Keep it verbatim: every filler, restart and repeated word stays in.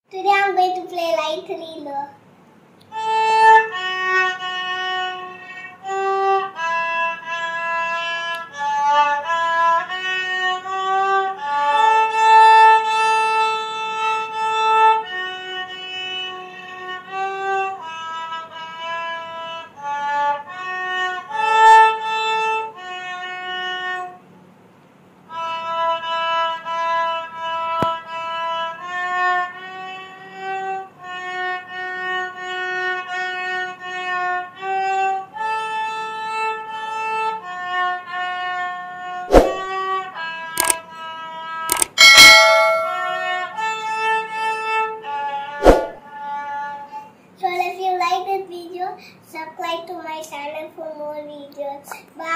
Today I'm going to play light thriller. So if you like this video, subscribe to my channel for more videos. Bye.